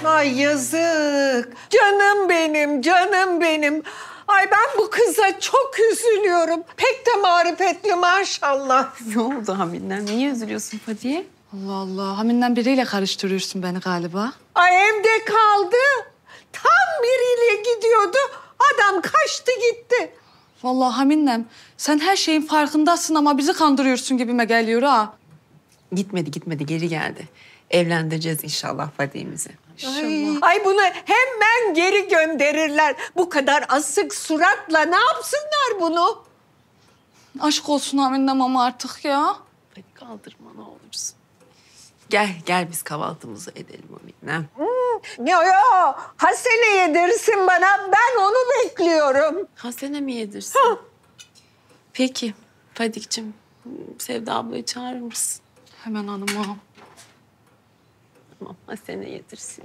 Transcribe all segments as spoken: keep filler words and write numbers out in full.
Ay yazık. Canım benim, canım benim. Ay ben bu kıza çok üzülüyorum. Pek de marifetli maşallah. Ne oldu Hamilem? Niye üzülüyorsun Fadiye? Allah Allah. Haminden biriyle karıştırıyorsun beni galiba. Ay evde kaldı. Tam biriyle gidiyordu. Adam kaçtı gitti. Vallahi Haminem, sen her şeyin farkındasın ama bizi kandırıyorsun gibime geliyor ha. Gitmedi gitmedi geri geldi. Evlendireceğiz inşallah Fadiye'mizi. Ay, ay bunu hemen geri gönderirler. Bu kadar asık suratla ne yapsınlar bunu? Aşk olsun Haminem ama artık ya. Hadi kaldırma ne olursun. Gel gel biz kahvaltımızı edelim Hamilem. Hmm, yo yo Hasene yedirsin bana, ben onu bekliyorum. Hasene mi yedirsin? Ha. Peki Fadik'cim, Sevda ablayı çağırır mısın? Hemen hanımım. Tamam, Hasene yedirsin.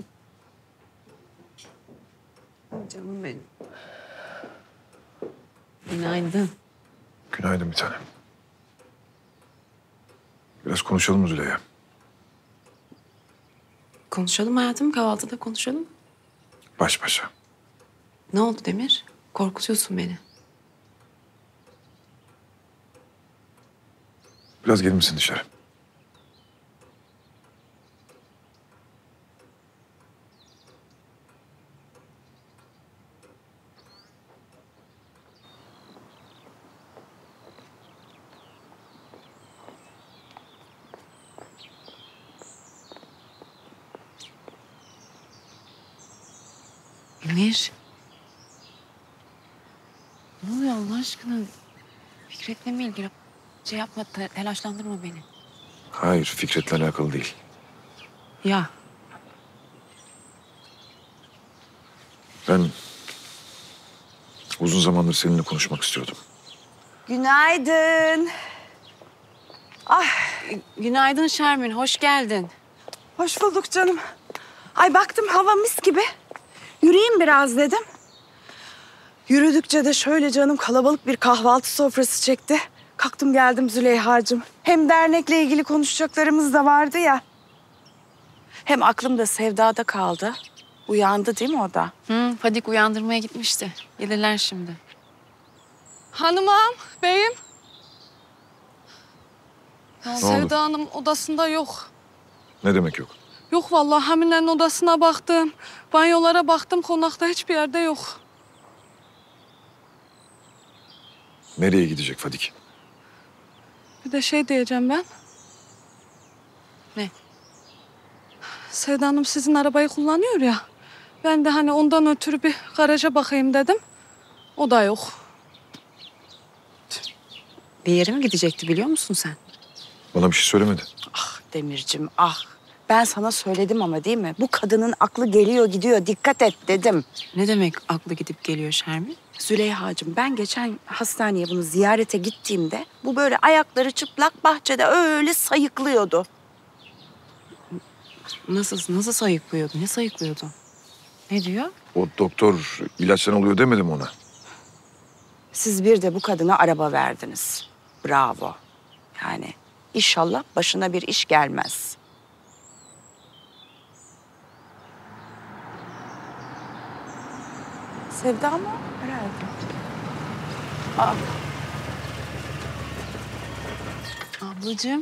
Canım benim. Günaydın. Günaydın bir tanem. Biraz konuşalım mı Züleyha? Konuşalım hayatım, kahvaltıda konuşalım. Baş başa. Ne oldu Demir? Korkutuyorsun beni. Biraz gelir misin dışarı? Emir. Ne oluyor Allah aşkına? Fikret'le mi ilgili? Şey yapma, te- telaşlandırma beni. Hayır, Fikret'le alakalı değil. Ya. Ben uzun zamandır seninle konuşmak istiyordum. Günaydın. Ah, Günaydın Şermin, hoş geldin. hoş bulduk canım. Ay baktım hava mis gibi. Yürüyeyim biraz dedim. Yürüdükçe de şöyle canım kalabalık bir kahvaltı sofrası çekti. Kalktım geldim Züleyha'cığım. Hem dernekle ilgili konuşacaklarımız da vardı ya. Hem aklım da Sevda'da kaldı. Uyandı değil mi o da? Hı, Fadik uyandırmaya gitmişti. Gelirler şimdi. Hanımım, beyim. Ne Sevda oldu? Hanım odasında yok. Ne demek yok? Yok vallahi Hamine'nin odasına baktım. Banyolara baktım, konakta hiçbir yerde yok. Nereye gidecek Fadik? Bir de şey diyeceğim ben. Ne? Sevda Hanım sizin arabayı kullanıyor ya. Ben de hani ondan ötürü bir garaja bakayım dedim. O da yok. Bir yere mi gidecekti biliyor musun sen? Bana bir şey söylemedi. Ah Demircim ah. Ben sana söyledim ama değil mi? Bu kadının aklı geliyor gidiyor. Dikkat et dedim. Ne demek aklı gidip geliyor Şermin? Züleyha'cığım ben geçen hastaneye bunu ziyarete gittiğimde bu böyle ayakları çıplak bahçede öyle sayıklıyordu. Nasıl, nasıl sayıklıyordu? Ne sayıklıyordu? Ne diyor? O doktor ilaçtan oluyor demedi mi ona? Siz bir de bu kadına araba verdiniz. Bravo. Yani inşallah başına bir iş gelmez. Sevda mı? Herhalde. Aa, Ablacığım.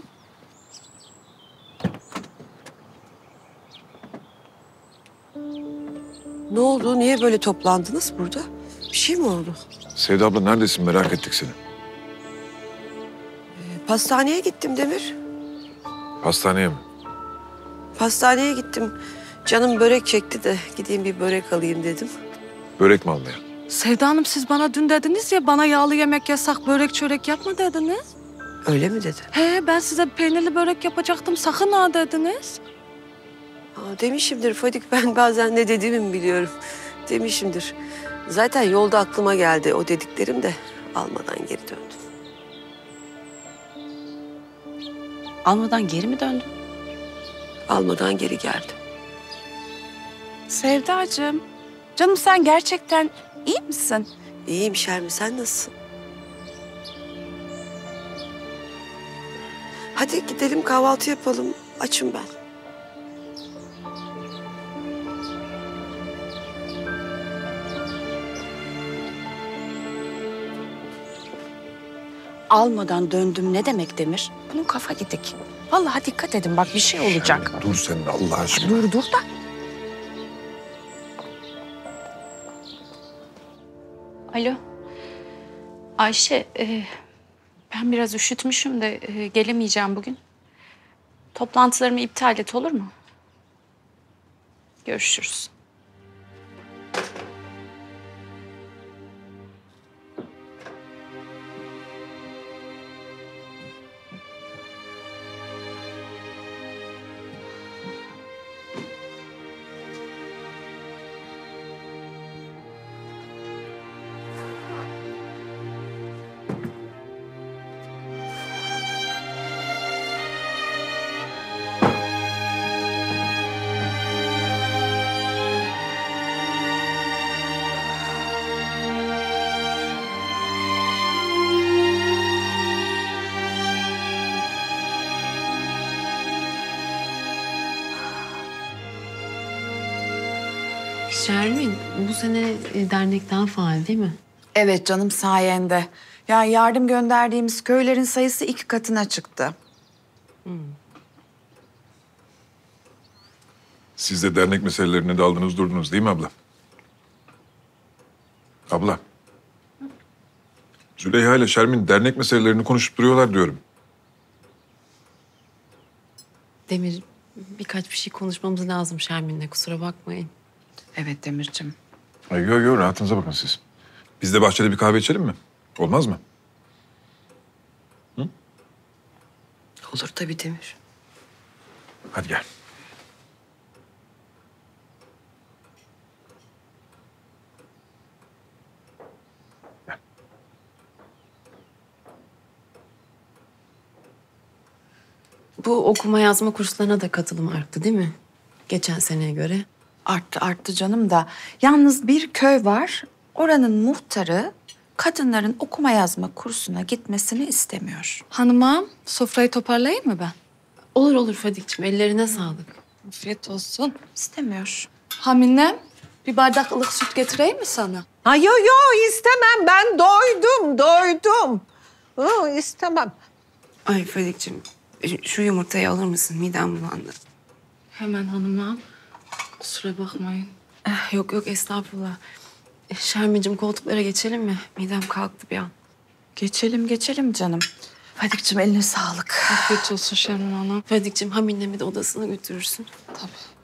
Ne oldu? Niye böyle toplandınız burada? Bir şey mi oldu? Sevda abla neredesin? Merak ettik seni. Pastaneye gittim Demir. Hastaneye mi? Pastaneye gittim. Canım börek çekti de gideyim bir börek alayım dedim. Börek mi almaya? Sevda Hanım siz bana dün dediniz ya bana yağlı yemek yasak, börek çörek yapma dediniz. Öyle mi dedi? He ben size peynirli börek yapacaktım sakın ha dediniz. Aa, demişimdir Fadik, ben bazen ne dediğimi mi biliyorum. Demişimdir. Zaten yolda aklıma geldi o dediklerim de almadan geri döndüm. Almadan geri mi döndün? Almadan geri geldim. Sevdacığım, canım sen gerçekten iyi misin? İyiyim Şermin, sen nasılsın? Hadi gidelim kahvaltı yapalım. Açım ben. almadan döndüm ne demek Demir? Bunun kafa gidik. Vallahi dikkat edin bak bir şey olacak. Şermin, dur sen de Allah aşkına. Dur dur da. Alo. Ayşe, e, ben biraz üşütmüşüm de e, gelemeyeceğim bugün. Toplantılarımı iptal et, olur mu? Görüşürüz. Şermin, bu sene e, dernek daha faal değil mi? Evet canım sayende. Yani yardım gönderdiğimiz köylerin sayısı iki katına çıktı. Siz de dernek meselelerine daldınız durdunuz değil mi abla? Abla. Züleyha ile Şermin dernek meselelerini konuşup duruyorlar diyorum. Demir, birkaç bir şey konuşmamız lazım Şermin'le, kusura bakmayın. Evet Demircim. Ay, yo yo rahatınıza bakın siz. Biz de bahçede bir kahve içelim mi? Olmaz mı? Olur tabii Demir. Hadi gel. Bu okuma yazma kurslarına da katılım arttı değil mi? Geçen seneye göre. Arttı arttı canım da. Yalnız bir köy var. Oranın muhtarı kadınların okuma yazma kursuna gitmesini istemiyor. Hanımam, sofrayı toparlayayım mı ben? Olur olur Fadik'ciğim, ellerine sağlık. Afiyet olsun. İstemiyor. Haminem, bir bardak ılık süt getireyim mi sana? Ay yo yo istemem ben doydum doydum. Hı, istemem. Ay Fadik'ciğim şu yumurtayı alır mısın? Midem bulandı. Hemen hanımam. Kusura bakmayın. Eh, yok yok estağfurullah. Eh, Şermin'cim koltuklara geçelim mi? Midem kalktı bir an. Geçelim geçelim canım. Fadik'cim eline sağlık. Afiyet olsun Şermin Hanım. Fadik'ciğim Hamin'le bir de odasına götürürsün. Tabii.